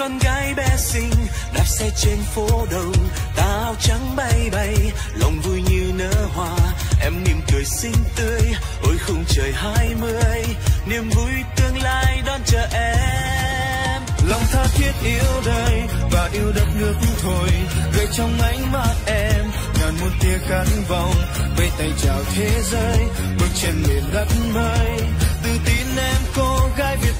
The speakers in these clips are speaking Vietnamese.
con gái bé xinh đạp xe trên phố đông, tà áo trắng bay bay, lòng vui như nở hoa. Em mỉm cười xinh tươi, ôi khung trời 20, niềm vui tương lai đón chờ em. Lòng tha thiết yêu đời và yêu đất nước thôi, gợi trong ánh mắt em ngàn muôn tia khát vọng. Vẫy tay chào thế giới, bước trên miền đất mới, tự tin em cô gái Việt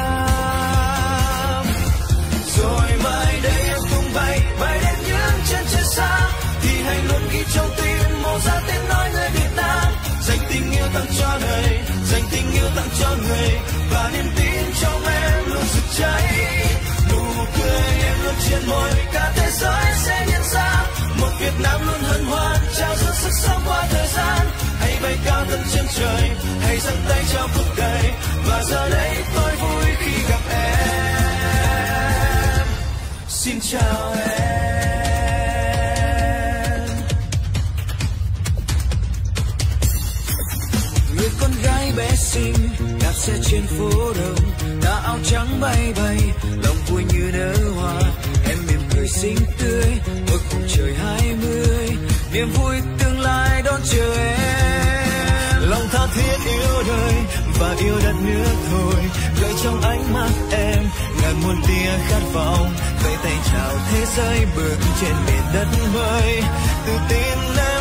Nam. Rồi mai đây em tung bay đến những chân trời xa, thì hãy luôn ghi trong tim màu da tiếng nói người Việt Nam. Dành tình yêu tặng cho đời, dành tình yêu tặng cho người, và niềm tin trong em luôn rực cháy. Nụ cười em luôn trên môi, cả thế giới sẽ nhận ra một Việt Nam luôn hân hoan trao dâng sức sống qua thời gian. Hãy bay cao tận chân trời, hãy giang tay chào cuộc đời, và giờ đây tôi vui khi gặp em. Xin chào em. Người con gái bé xinh đạp xe trên phố đông, tà áo trắng bay bay, lòng vui như nở hoa. Em mỉm cười xinh tươi, ước khung trời 20, niềm vui tương lai đón chờ em. Lòng tha thiết yêu đời và yêu đất nước thôi, gợi trong ánh mắt em ngàn muôn tia khát vọng. Vẫy tay chào thế giới, bước trên miền đất mới, tự tin em